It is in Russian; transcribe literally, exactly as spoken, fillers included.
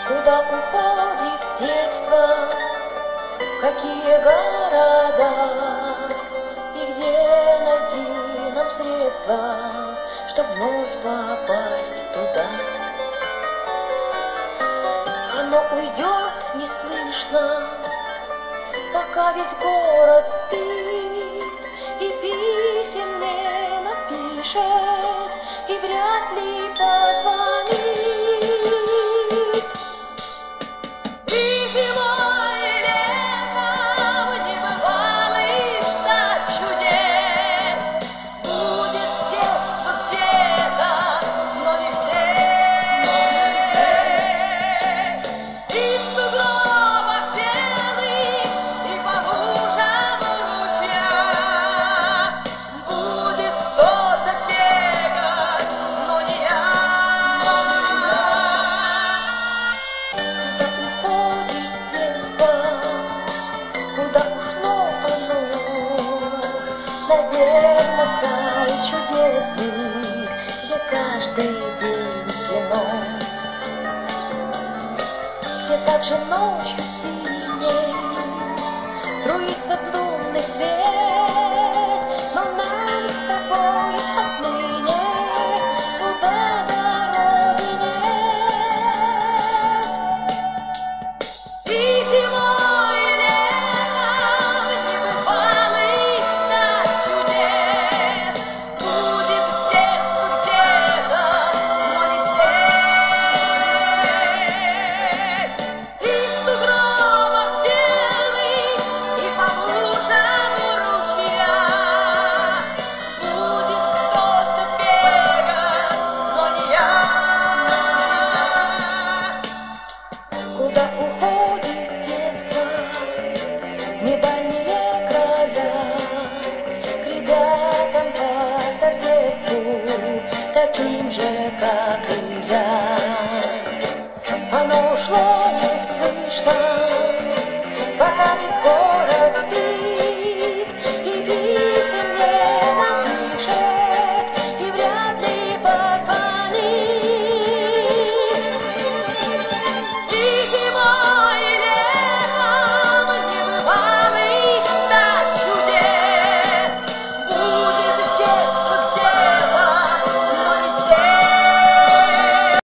Куда уходит детство, в какие города, и где найти нам средства, чтоб вновь попасть туда. Оно уйдет неслышно, пока весь город спит, и писем не напишет, и вряд ли позвонит. И зимой, и летом небывалый штат чудес. Будет детство где-то, но не здесь. И в сугробах белых, и по лужам ручья будет кто-то бегать, но не я. Куда ушло оно? Наверно, в край чудесный, где каждый день кино, где также ночью синей струится лунный свет, но нам с тобой отныне туда дороги нет. И зимой, и летом небывалый штат чудес. Будет детство где-то, но не здесь. И в сугробах белых, и по лужам ручья будет кто-то бегать, но не я. Куда уходит детство, в недальние края, к ребятам по соседству, таким же, как и я. Оно ушло неслышно, пока без горя